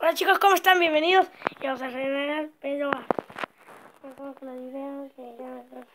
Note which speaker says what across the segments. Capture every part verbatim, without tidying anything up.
Speaker 1: Hola chicos, ¿cómo están? Bienvenidos. Y vamos a regalar, pero vamos con la idea que...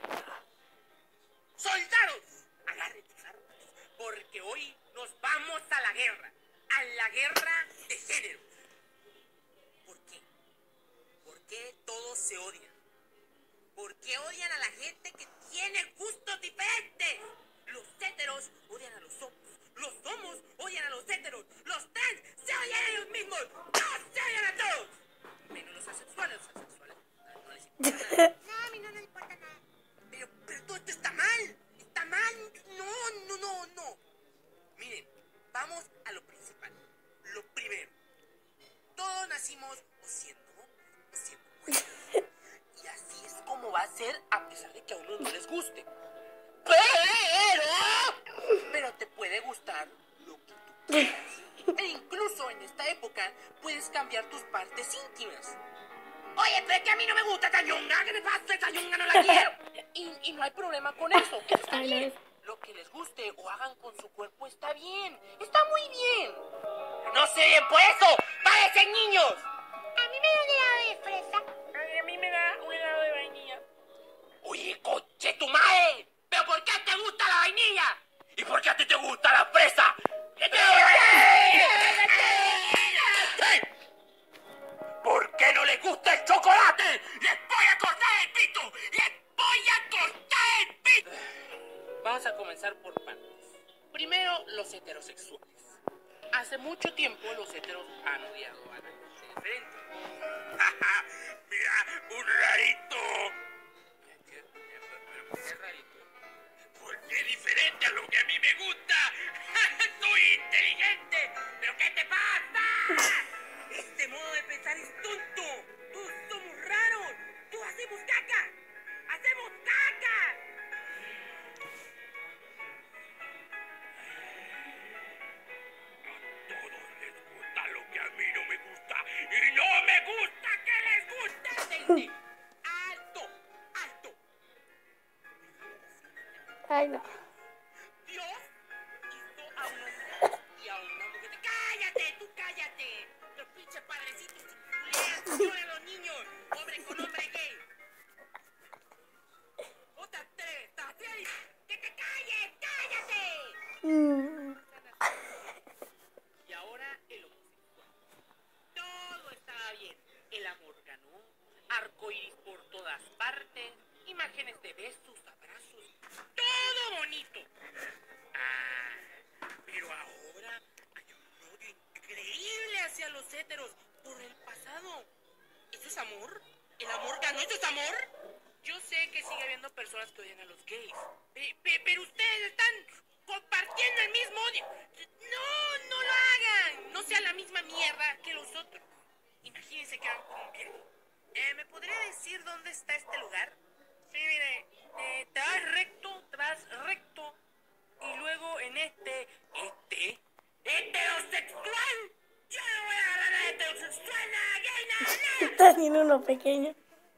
Speaker 2: ¡Soldados! Agarren sus armas, porque hoy nos vamos a la guerra. A la guerra de género. ¿Por qué? ¿Por qué todos se odian? ¿Por qué odian a la gente que tiene gustos diferentes? Los héteros odian a los homos. Los homos odian a los héteros. Los trans se odian a ellos mismos. ¡Todos se odian a todos! Menos los asexuales. Los asexuales no, no les importa nada. No, a mí no les importa nada. Pero, pero todo esto está mal. Está mal. No, no, no, no. Miren, vamos a lo principal. Lo primero. Todos nacimos o siendo, o siendo mujeres. Y así es como va a ser a pesar de que a unos no les guste. Pero, pero te puede gustar lo que tú quieras. E incluso en esta época puedes cambiar tus partes íntimas. Oye, pero es que a mí no me gusta esta ñonga. ¿Qué me pasa? Esta ñonga no la quiero. Y, y no hay problema con eso. Eso está bien. Lo que les guste o hagan con su cuerpo está bien. Está muy bien. No sé bien por eso. ¡Parecen niños!
Speaker 3: A mí me da un helado de fresa.
Speaker 2: A mí me da un helado de vainilla. Oye, coche tu madre. ¿Pero por qué te gusta la vainilla? ¿Y por qué a ti te gusta la fresa? ¿Por qué no les gusta el chocolate? ¡Les voy a cortar el pito! ¡Les voy a cortar el pito! Vamos a comenzar por partes. Primero, los heterosexuales. Hace mucho tiempo los heteros han odiado a la gente diferente. ¡Mira, un rarito! ¿Pero por qué rarito? Porque es diferente a lo que a mí me gusta. ¡Soy inteligente! ¿Pero qué te pasa? Este modo de pensar es tonto. Todos somos raros. Todos hacemos caca. ¡Hacemos caca! A todos les gusta lo que a mí no me gusta. Y no me gusta que les guste. Gente. ¡Alto! ¡Alto!
Speaker 1: Ay, no.
Speaker 2: Dios hizo a un hombre y a una mujer. ¡Cállate! ¡Tú cállate! Los pinches padrecitos culeros violan a los niños. Hombre con hombre gay. Otra tres. ¡Tres! ¡Que te calles! ¡Cállate!
Speaker 1: Mm.
Speaker 2: Y ahora el homosexual. Todo estaba bien. El amor ganó. Arcoíris por todas partes. Imágenes de besos, abrazos. Todo bonito. Ah, pero ahora hay un odio increíble hacia los héteros por el pasado. ¿Eso es amor? ¿El amor ganó? ¿Eso es amor? Yo sé que sigue habiendo personas que odian a los gays. Pe- pe- pero ustedes están compartiendo el mismo odio. No, no lo hagan. No sean la misma mierda que los otros. Imagínense que van por un viaje. Eh, ¿Me podría decir dónde está este lugar? Sí, mire, eh, te vas recto, te vas recto. Y luego en este, este, heterosexual. Yo no voy a agarrar a heterosexual, nada, gay, nada, nada.
Speaker 1: Está haciendo uno pequeño.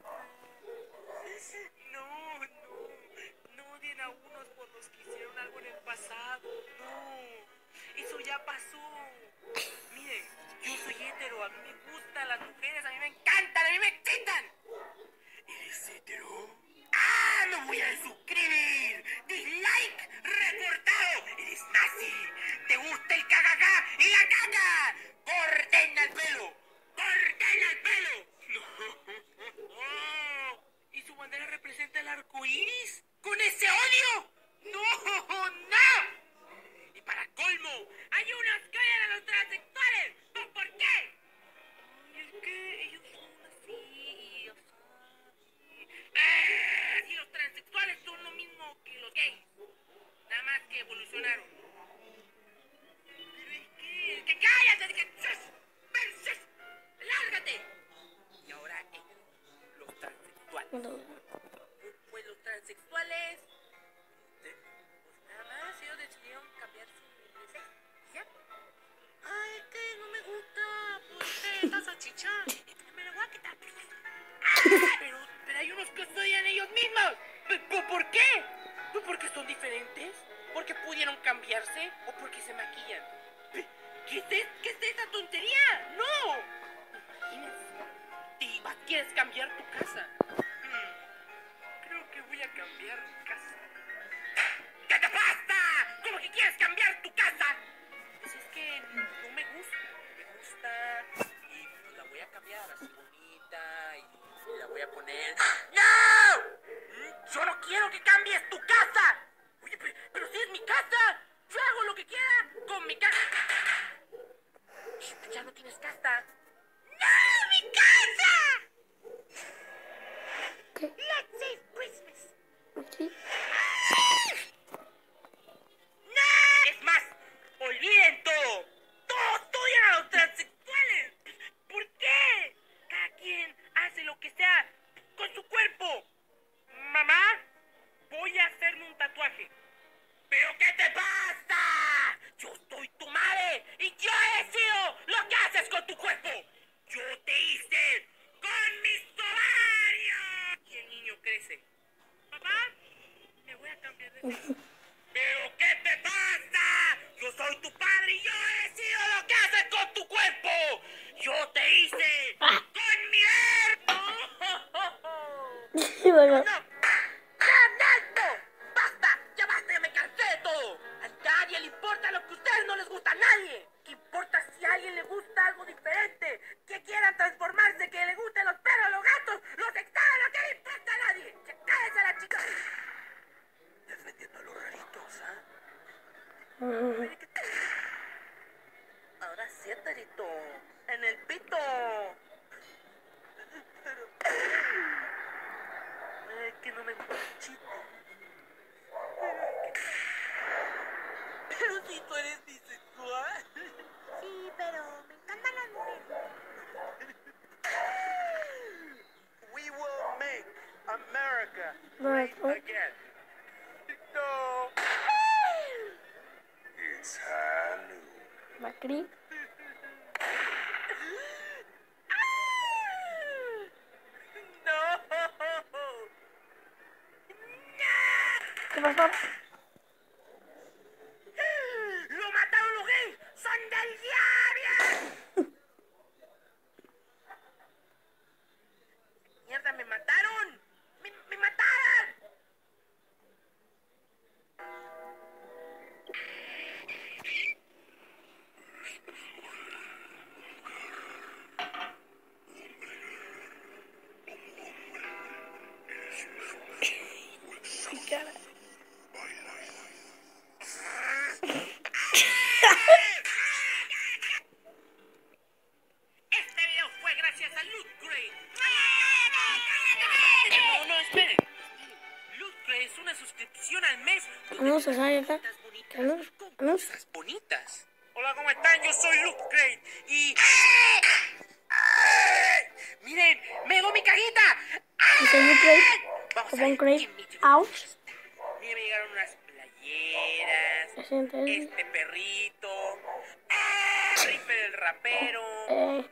Speaker 2: No, no, no odien a unos por los que hicieron algo en el pasado. No, eso ya pasó. Miren, yo soy hetero, a mí me gustan las mujeres, a mí me encantan, a mí me excitan. ¿Eres hetero? ¡Ah! ¡Me voy a suscribir! ¡Dislike! ¡Reportado! ¡Eres nazi! ¿Te gusta el cacacá y la caca? ¡Ordena el pelo! ¡Ordena el pelo! ¡No! ¿Y su bandera representa el arco iris? ¿Con ese odio? ¡No! ¡No! Y para colmo, hay unos que odian a los transexuales. ¿Pero por qué? Es que ellos son así y así. ¡Eh! Si los transexuales son quieres cambiar tu casa. Hmm, creo que voy a cambiar casa. ¿Qué te pasa? ¿Cómo que quieres cambiar tu casa? Pues es que no me gusta. Me gusta y pues la voy a cambiar así bonita y la voy a poner... ¡No! Mm, Yo no quiero que cambies tu casa. Oye, pero, pero si es mi casa. Yo hago lo que quiera con mi casa. Ya no tienes casa. ¡No, mi casa!
Speaker 1: ¿Qué?
Speaker 3: Let's save Christmas.
Speaker 1: ¿Sí?
Speaker 2: ¡No! Es más, olviden todo. Todos odian a los transexuales. ¿Por qué? Cada quien hace lo que sea con su cuerpo. Mamá, voy a hacerme un tatuaje. ¿Pero qué te pasa? Yo soy tu madre y yo decido lo que haces con tu cuerpo. Yo te hice con mis ovarios. Y el niño crece. Papá, me voy a cambiar de sexo. ¿Pero qué te pasa? Yo soy tu padre y yo decido lo que haces con tu cuerpo. Yo te hice con mi verbo.
Speaker 1: Bueno,
Speaker 2: ¡No! ¡Fernando! ¡Basta! ¡Ya basta! ¡Ya me cansé de todo! A nadie le importa lo que a ustedes no les gusta. ¡A nadie! ¿Qué importa si a alguien le gusta algo diferente? Que quieran transformarse, que le gusten los perros, los gatos, los extraños. ¿Qué le importa a nadie? ¡Ya cállese a la chica! Defendiendo a los raritos, ¿ah? Ahora siéntate, en el pito. Pero... Es que no me gusta el chiste. Pero si tú eres bisexual.
Speaker 3: Sí, pero me encantan las mujeres.
Speaker 2: We will make America
Speaker 1: great
Speaker 2: again. No. It's Halloween.
Speaker 1: Macri.
Speaker 2: No.
Speaker 1: ¿Qué pasó?
Speaker 2: ¡Lo mataron los gays! ¡Son del diablo! ¡Mierda, me mataron! ¡Me, me mataron!
Speaker 1: Cara.
Speaker 2: Este video fue gracias a Loot Crate. No, no, esperen. Loot Crate es una suscripción al mes.
Speaker 1: Anuncios, ahí acá.
Speaker 2: Cositas bonitas,
Speaker 1: Anuncios.
Speaker 2: con
Speaker 1: Anuncios.
Speaker 2: cosas bonitas. Hola, ¿cómo están? Yo soy Loot Crate y... ¡Miren! ¡Me llegó mi cajita!
Speaker 1: Dice you crate.
Speaker 2: Vamos a
Speaker 1: Open
Speaker 2: ver
Speaker 1: crate.
Speaker 2: quién me llegó.
Speaker 1: Out.
Speaker 2: Miren, me llegaron unas playeras.
Speaker 1: Se siente ahí.
Speaker 2: Este perrito. ¡Ah! Ripper el rapero.
Speaker 1: Eh,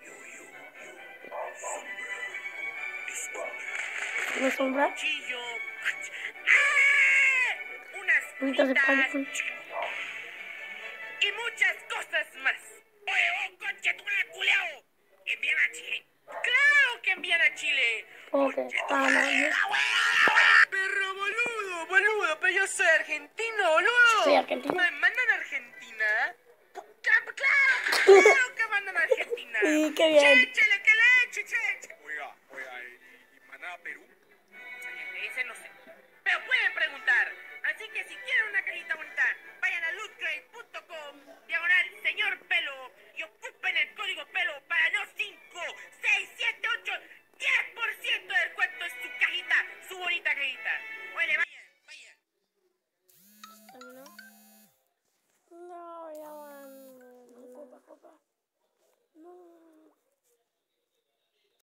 Speaker 1: una sombra.
Speaker 2: Cuchillo. ¡Ah! Unas
Speaker 1: Bolitas de
Speaker 2: fritas.
Speaker 1: pan.
Speaker 2: Y muchas cosas más. Oye, vos, conche, tú me culeado. ¿Envían a Chile? ¡Claro que envían a Chile!
Speaker 1: Ok. Ah, no. Yo
Speaker 2: ¡Perro boludo, boludo! Pero yo soy argentino, boludo.
Speaker 1: soy argentino.
Speaker 2: ¿Me mandan a Argentina? ¡Claro, claro! ¡Claro que mandan a Argentina!
Speaker 1: Sí, qué bien.
Speaker 2: ¡Che, chele, que leche, che! Oiga, oiga, ¿y, y mandan a Perú? Ese no sé.